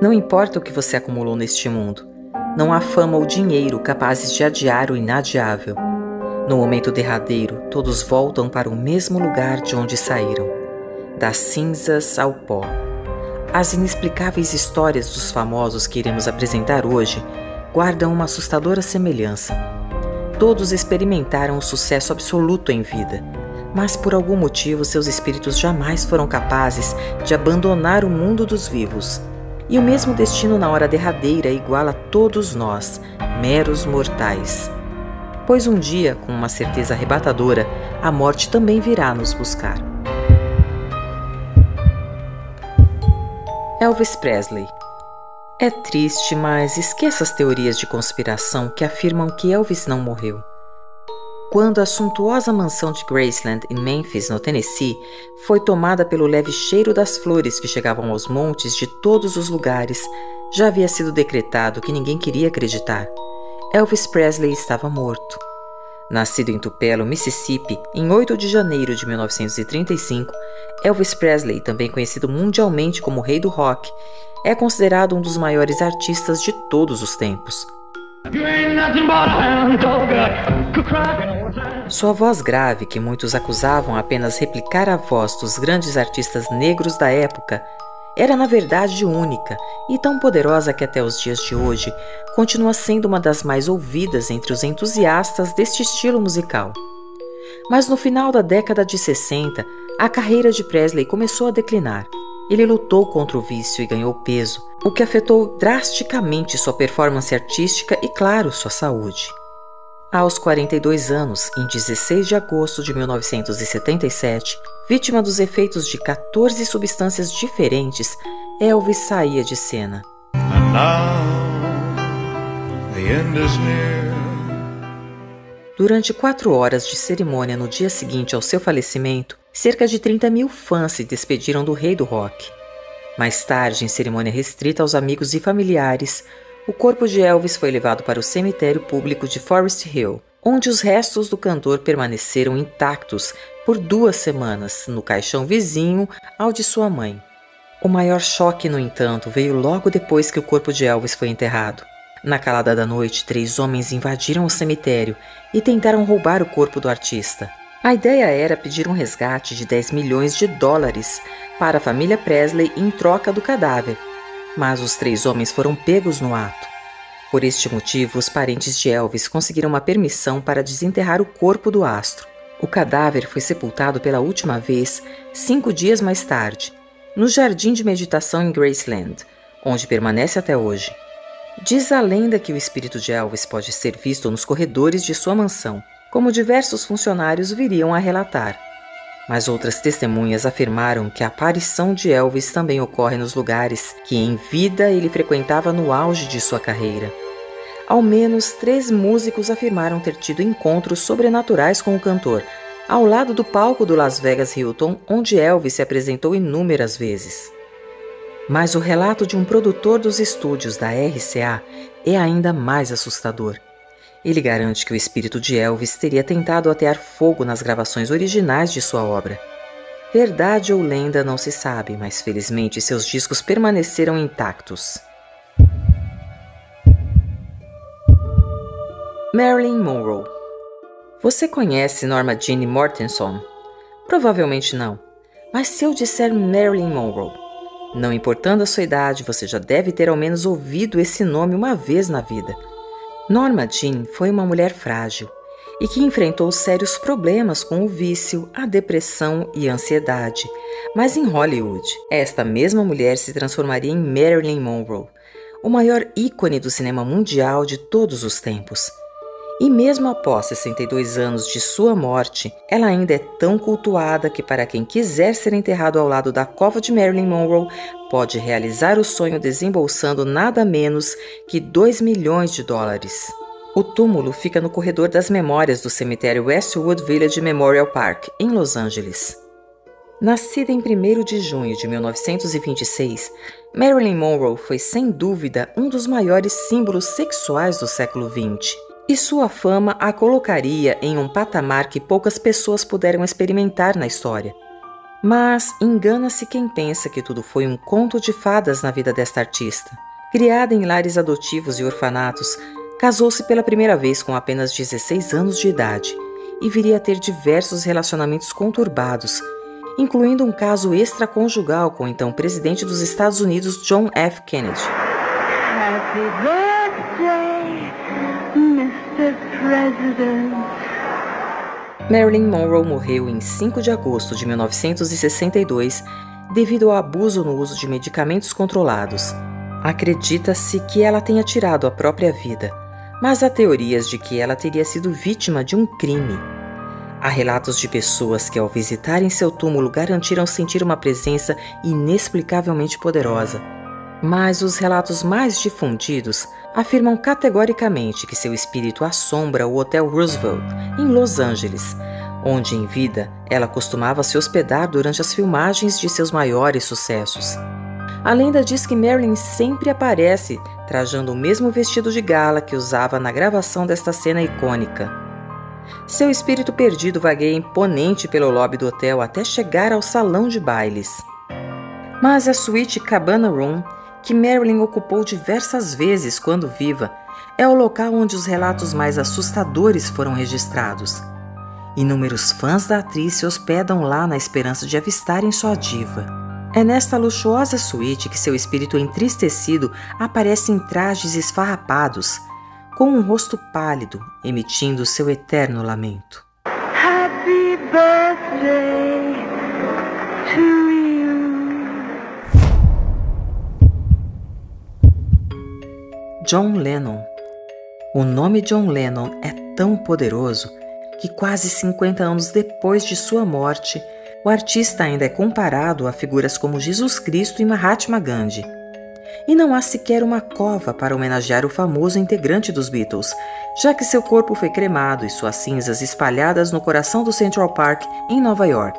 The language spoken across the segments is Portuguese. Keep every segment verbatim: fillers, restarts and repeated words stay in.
Não importa o que você acumulou neste mundo, não há fama ou dinheiro capazes de adiar o inadiável. No momento derradeiro, todos voltam para o mesmo lugar de onde saíram, das cinzas ao pó. As inexplicáveis histórias dos famosos que iremos apresentar hoje guardam uma assustadora semelhança. Todos experimentaram o sucesso absoluto em vida, mas por algum motivo seus espíritos jamais foram capazes de abandonar o mundo dos vivos. E o mesmo destino na hora derradeira iguala todos nós, meros mortais. Pois um dia, com uma certeza arrebatadora, a morte também virá nos buscar. Elvis Presley. É triste, mas esqueça as teorias de conspiração que afirmam que Elvis não morreu. Quando a suntuosa mansão de Graceland, em Memphis, no Tennessee, foi tomada pelo leve cheiro das flores que chegavam aos montes de todos os lugares, já havia sido decretado que ninguém queria acreditar. Elvis Presley estava morto. Nascido em Tupelo, Mississippi, em oito de janeiro de mil novecentos e trinta e cinco, Elvis Presley, também conhecido mundialmente como o Rei do Rock, é considerado um dos maiores artistas de todos os tempos. Sua voz grave, que muitos acusavam apenas replicar a voz dos grandes artistas negros da época, era na verdade única e tão poderosa que até os dias de hoje continua sendo uma das mais ouvidas entre os entusiastas deste estilo musical. Mas no final da década de sessenta, a carreira de Presley começou a declinar. Ele lutou contra o vício e ganhou peso, o que afetou drasticamente sua performance artística e, claro, sua saúde. Aos quarenta e dois anos, em dezesseis de agosto de mil novecentos e setenta e sete, vítima dos efeitos de quatorze substâncias diferentes, Elvis saía de cena. And now, the end is near. Durante quatro horas de cerimônia no dia seguinte ao seu falecimento, cerca de trinta mil fãs se despediram do Rei do Rock. Mais tarde, em cerimônia restrita aos amigos e familiares, o corpo de Elvis foi levado para o cemitério público de Forest Hill, onde os restos do cantor permaneceram intactos por duas semanas, no caixão vizinho ao de sua mãe. O maior choque, no entanto, veio logo depois que o corpo de Elvis foi enterrado. Na calada da noite, três homens invadiram o cemitério e tentaram roubar o corpo do artista. A ideia era pedir um resgate de dez milhões de dólares para a família Presley em troca do cadáver, mas os três homens foram pegos no ato. Por este motivo, os parentes de Elvis conseguiram uma permissão para desenterrar o corpo do astro. O cadáver foi sepultado pela última vez cinco dias mais tarde, no jardim de meditação em Graceland, onde permanece até hoje. Diz a lenda que o espírito de Elvis pode ser visto nos corredores de sua mansão, como diversos funcionários viriam a relatar. Mas outras testemunhas afirmaram que a aparição de Elvis também ocorre nos lugares que em vida ele frequentava no auge de sua carreira. Ao menos três músicos afirmaram ter tido encontros sobrenaturais com o cantor, ao lado do palco do Las Vegas Hilton, onde Elvis se apresentou inúmeras vezes. Mas o relato de um produtor dos estúdios da R C A é ainda mais assustador. Ele garante que o espírito de Elvis teria tentado atear fogo nas gravações originais de sua obra. Verdade ou lenda não se sabe, mas felizmente seus discos permaneceram intactos. Marilyn Monroe. Você conhece Norma Jean Mortenson? Provavelmente não, mas se eu disser Marilyn Monroe, não importando a sua idade, você já deve ter ao menos ouvido esse nome uma vez na vida. Norma Jean foi uma mulher frágil e que enfrentou sérios problemas com o vício, a depressão e a ansiedade. Mas em Hollywood, esta mesma mulher se transformaria em Marilyn Monroe, o maior ícone do cinema mundial de todos os tempos. E mesmo após sessenta e dois anos de sua morte, ela ainda é tão cultuada que para quem quiser ser enterrado ao lado da cova de Marilyn Monroe, pode realizar o sonho desembolsando nada menos que dois milhões de dólares. O túmulo fica no corredor das memórias do cemitério Westwood Village Memorial Park, em Los Angeles. Nascida em primeiro de junho de mil novecentos e vinte e seis, Marilyn Monroe foi sem dúvida um dos maiores símbolos sexuais do século vinte. E sua fama a colocaria em um patamar que poucas pessoas puderam experimentar na história. Mas engana-se quem pensa que tudo foi um conto de fadas na vida desta artista. Criada em lares adotivos e orfanatos, casou-se pela primeira vez com apenas dezesseis anos de idade e viria a ter diversos relacionamentos conturbados, incluindo um caso extraconjugal com o então presidente dos Estados Unidos, John F. Kennedy. Happy birthday, mister President. Marilyn Monroe morreu em cinco de agosto de mil novecentos e sessenta e dois devido ao abuso no uso de medicamentos controlados. Acredita-se que ela tenha tirado a própria vida, mas há teorias de que ela teria sido vítima de um crime. Há relatos de pessoas que, ao visitarem seu túmulo, garantiram sentir uma presença inexplicavelmente poderosa. Mas os relatos mais difundidos afirmam categoricamente que seu espírito assombra o Hotel Roosevelt, em Los Angeles, onde, em vida, ela costumava se hospedar durante as filmagens de seus maiores sucessos. A lenda diz que Marilyn sempre aparece trajando o mesmo vestido de gala que usava na gravação desta cena icônica. Seu espírito perdido vagueia imponente pelo lobby do hotel até chegar ao salão de bailes. Mas a suíte Cabana Room, que Marilyn ocupou diversas vezes quando viva, é o local onde os relatos mais assustadores foram registrados. Inúmeros fãs da atriz se hospedam lá na esperança de avistarem sua diva. É nesta luxuosa suíte que seu espírito entristecido aparece em trajes esfarrapados, com um rosto pálido, emitindo seu eterno lamento. Happy birthday to you. John Lennon. O nome John Lennon é tão poderoso que quase cinquenta anos depois de sua morte, o artista ainda é comparado a figuras como Jesus Cristo e Mahatma Gandhi. E não há sequer uma cova para homenagear o famoso integrante dos Beatles, já que seu corpo foi cremado e suas cinzas espalhadas no coração do Central Park, em Nova York.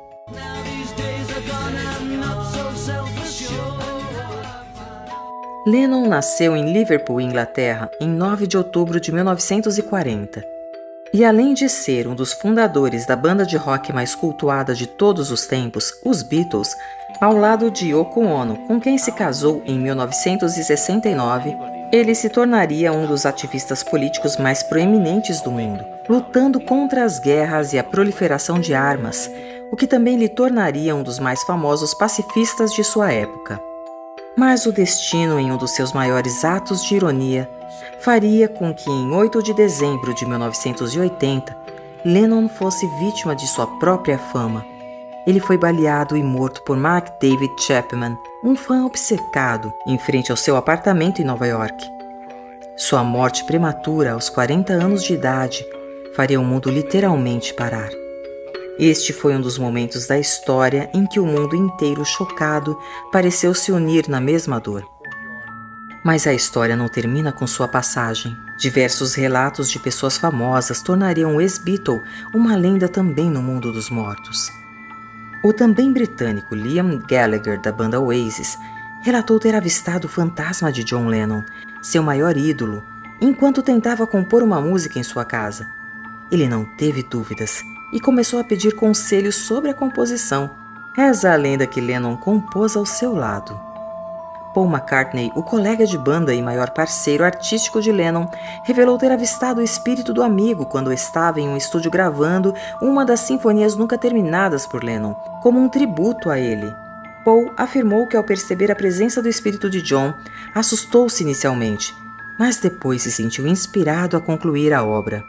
Lennon nasceu em Liverpool, Inglaterra, em nove de outubro de mil novecentos e quarenta. E além de ser um dos fundadores da banda de rock mais cultuada de todos os tempos, os Beatles, ao lado de Yoko Ono, com quem se casou em mil novecentos e sessenta e nove, ele se tornaria um dos ativistas políticos mais proeminentes do mundo, lutando contra as guerras e a proliferação de armas, o que também lhe tornaria um dos mais famosos pacifistas de sua época. Mas o destino, em um dos seus maiores atos de ironia, faria com que, em oito de dezembro de mil novecentos e oitenta, Lennon fosse vítima de sua própria fama. Ele foi baleado e morto por Mark David Chapman, um fã obcecado, em frente ao seu apartamento em Nova York. Sua morte prematura, aos quarenta anos de idade, faria o mundo literalmente parar. Este foi um dos momentos da história em que o mundo inteiro, chocado, pareceu se unir na mesma dor. Mas a história não termina com sua passagem. Diversos relatos de pessoas famosas tornariam o ex-Beatle uma lenda também no mundo dos mortos. O também britânico Liam Gallagher, da banda Oasis, relatou ter avistado o fantasma de John Lennon, seu maior ídolo, enquanto tentava compor uma música em sua casa. Ele não teve dúvidas e começou a pedir conselhos sobre a composição. Reza a lenda que Lennon compôs ao seu lado. Paul McCartney, o colega de banda e maior parceiro artístico de Lennon, revelou ter avistado o espírito do amigo quando estava em um estúdio gravando uma das sinfonias nunca terminadas por Lennon, como um tributo a ele. Paul afirmou que, ao perceber a presença do espírito de John, assustou-se inicialmente, mas depois se sentiu inspirado a concluir a obra.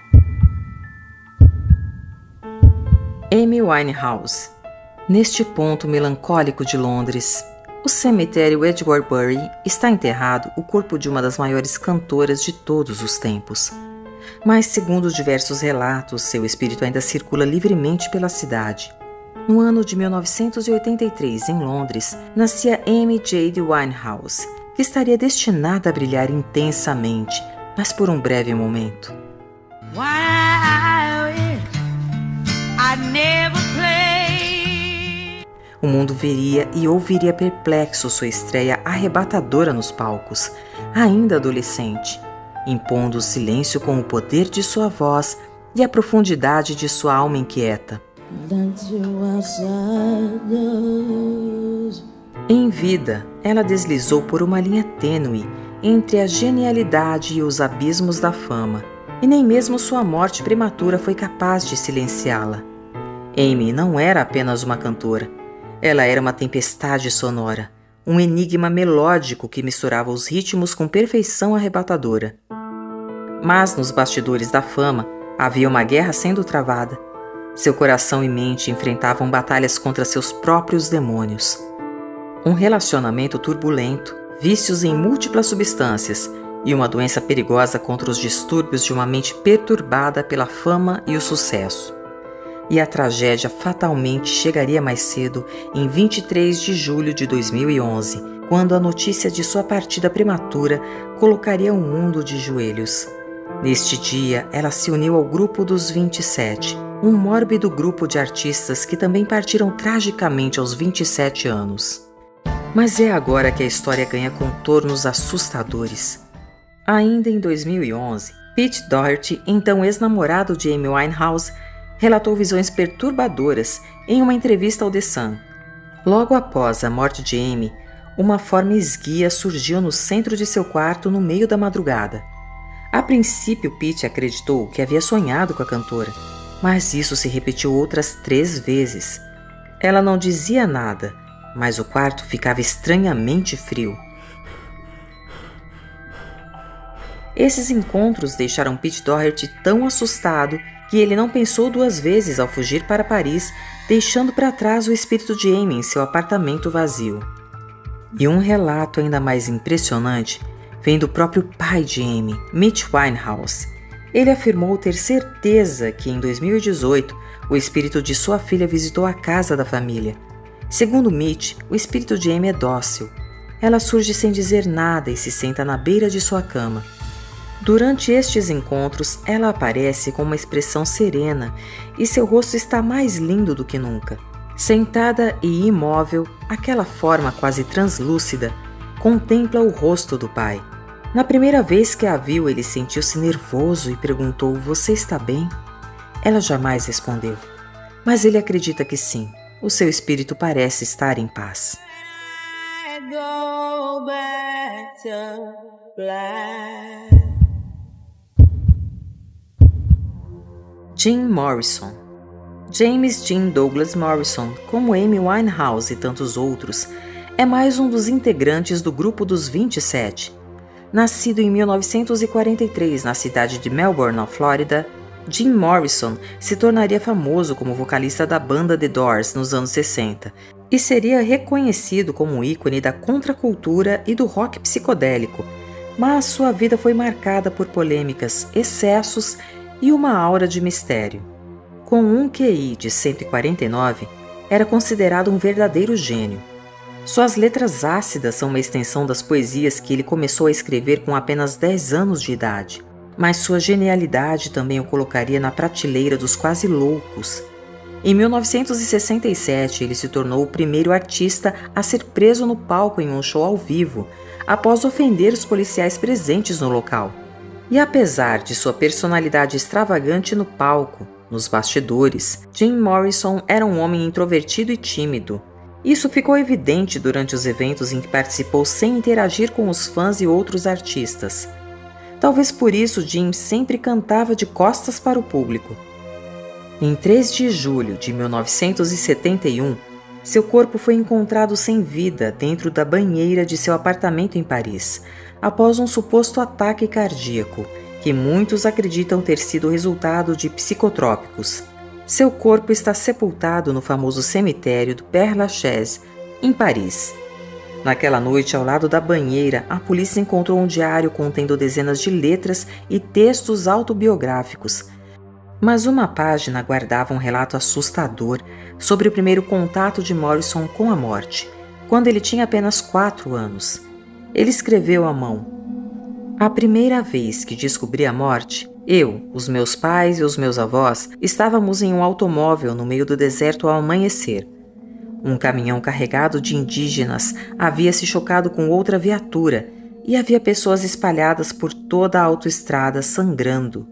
Amy Winehouse. Neste ponto melancólico de Londres, o cemitério Edgware está enterrado o corpo de uma das maiores cantoras de todos os tempos. Mas, segundo diversos relatos, seu espírito ainda circula livremente pela cidade. No ano de mil novecentos e oitenta e três, em Londres, nascia Amy Jade Winehouse, que estaria destinada a brilhar intensamente, mas por um breve momento. O mundo veria e ouviria perplexo sua estreia arrebatadora nos palcos, ainda adolescente, impondo o silêncio com o poder de sua voz e a profundidade de sua alma inquieta. Em vida, ela deslizou por uma linha tênue entre a genialidade e os abismos da fama, e nem mesmo sua morte prematura foi capaz de silenciá-la. Amy não era apenas uma cantora, ela era uma tempestade sonora, um enigma melódico que misturava os ritmos com perfeição arrebatadora. Mas nos bastidores da fama havia uma guerra sendo travada. Seu coração e mente enfrentavam batalhas contra seus próprios demônios. Um relacionamento turbulento, vícios em múltiplas substâncias e uma doença perigosa contra os distúrbios de uma mente perturbada pela fama e o sucesso. E a tragédia fatalmente chegaria mais cedo, em vinte e três de julho de dois mil e onze, quando a notícia de sua partida prematura colocaria o mundo de joelhos. Neste dia, ela se uniu ao grupo dos vinte e sete, um mórbido grupo de artistas que também partiram tragicamente aos vinte e sete anos. Mas é agora que a história ganha contornos assustadores. Ainda em dois mil e onze, Pete Doherty, então ex-namorado de Amy Winehouse, relatou visões perturbadoras em uma entrevista ao The Sun. Logo após a morte de Amy, uma forma esguia surgiu no centro de seu quarto no meio da madrugada. A princípio, Pete acreditou que havia sonhado com a cantora, mas isso se repetiu outras três vezes. Ela não dizia nada, mas o quarto ficava estranhamente frio. Esses encontros deixaram Pete Doherty tão assustado que ele não pensou duas vezes ao fugir para Paris, deixando para trás o espírito de Amy em seu apartamento vazio. E um relato ainda mais impressionante vem do próprio pai de Amy, Mitch Winehouse. Ele afirmou ter certeza que em dois mil e dezoito o espírito de sua filha visitou a casa da família. Segundo Mitch, o espírito de Amy é dócil. Ela surge sem dizer nada e se senta na beira de sua cama. Durante estes encontros, ela aparece com uma expressão serena e seu rosto está mais lindo do que nunca. Sentada e imóvel, aquela forma quase translúcida contempla o rosto do pai. Na primeira vez que a viu, ele sentiu-se nervoso e perguntou: "Você está bem?" Ela jamais respondeu, mas ele acredita que sim. O seu espírito parece estar em paz. Jim Morrison. James Jim Douglas Morrison, como Amy Winehouse e tantos outros, é mais um dos integrantes do grupo dos vinte e sete. Nascido em mil novecentos e quarenta e três na cidade de Melbourne, na Flórida, Jim Morrison se tornaria famoso como vocalista da banda The Doors nos anos sessenta e seria reconhecido como um ícone da contracultura e do rock psicodélico, mas sua vida foi marcada por polêmicas, excessos e uma aura de mistério. Com um Q I de cento e quarenta e nove, era considerado um verdadeiro gênio. Suas letras ácidas são uma extensão das poesias que ele começou a escrever com apenas dez anos de idade. Mas sua genialidade também o colocaria na prateleira dos quase loucos. Em mil novecentos e sessenta e sete, ele se tornou o primeiro artista a ser preso no palco em um show ao vivo, após ofender os policiais presentes no local. E apesar de sua personalidade extravagante no palco, nos bastidores, Jim Morrison era um homem introvertido e tímido. Isso ficou evidente durante os eventos em que participou sem interagir com os fãs e outros artistas. Talvez por isso Jim sempre cantava de costas para o público. Em três de julho de mil novecentos e setenta e um, seu corpo foi encontrado sem vida dentro da banheira de seu apartamento em Paris, após um suposto ataque cardíaco, que muitos acreditam ter sido resultado de psicotrópicos. Seu corpo está sepultado no famoso cemitério do Père Lachaise, em Paris. Naquela noite, ao lado da banheira, a polícia encontrou um diário contendo dezenas de letras e textos autobiográficos. Mas uma página guardava um relato assustador sobre o primeiro contato de Morrison com a morte, quando ele tinha apenas quatro anos. Ele escreveu à mão: "A primeira vez que descobri a morte, eu, os meus pais e os meus avós estávamos em um automóvel no meio do deserto ao amanhecer. Um caminhão carregado de indígenas havia se chocado com outra viatura e havia pessoas espalhadas por toda a autoestrada sangrando.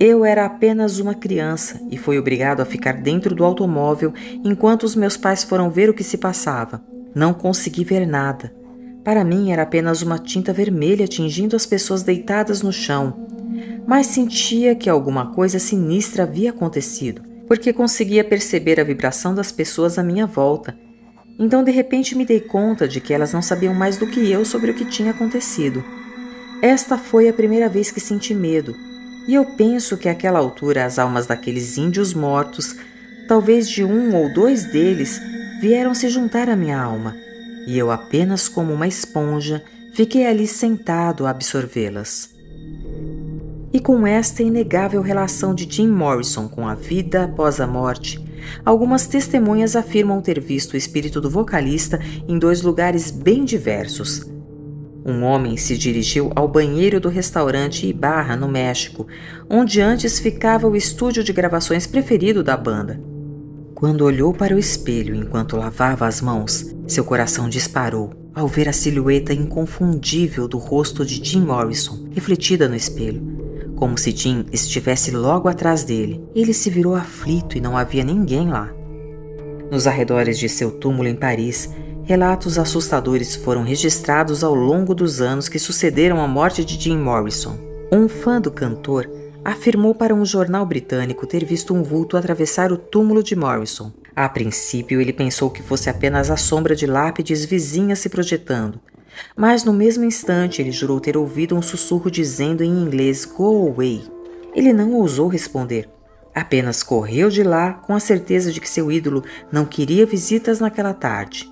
Eu era apenas uma criança e fui obrigado a ficar dentro do automóvel enquanto os meus pais foram ver o que se passava. Não consegui ver nada. Para mim era apenas uma tinta vermelha atingindo as pessoas deitadas no chão. Mas sentia que alguma coisa sinistra havia acontecido, porque conseguia perceber a vibração das pessoas à minha volta. Então de repente me dei conta de que elas não sabiam mais do que eu sobre o que tinha acontecido. Esta foi a primeira vez que senti medo, e eu penso que àquela altura as almas daqueles índios mortos, talvez de um ou dois deles, vieram se juntar à minha alma, e eu apenas como uma esponja fiquei ali sentado a absorvê-las. E com esta inegável relação de Jim Morrison com a vida após a morte, algumas testemunhas afirmam ter visto o espírito do vocalista em dois lugares bem diversos. Um homem se dirigiu ao banheiro do restaurante Ibarra, no México, onde antes ficava o estúdio de gravações preferido da banda. Quando olhou para o espelho enquanto lavava as mãos, seu coração disparou ao ver a silhueta inconfundível do rosto de Jim Morrison refletida no espelho, como se Jim estivesse logo atrás dele. Ele se virou aflito e não havia ninguém lá. Nos arredores de seu túmulo em Paris, relatos assustadores foram registrados ao longo dos anos que sucederam à morte de Jim Morrison. Um fã do cantor afirmou para um jornal britânico ter visto um vulto atravessar o túmulo de Morrison. A princípio, ele pensou que fosse apenas a sombra de lápides vizinhas se projetando, mas no mesmo instante ele jurou ter ouvido um sussurro dizendo em inglês "Go away". Ele não ousou responder, apenas correu de lá com a certeza de que seu ídolo não queria visitas naquela tarde.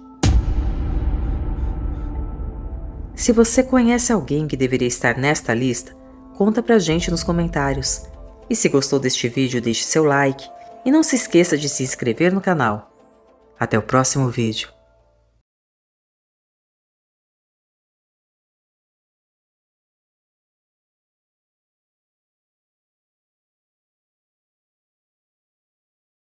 Se você conhece alguém que deveria estar nesta lista, conta pra gente nos comentários. E se gostou deste vídeo, deixe seu like e não se esqueça de se inscrever no canal. Até o próximo vídeo.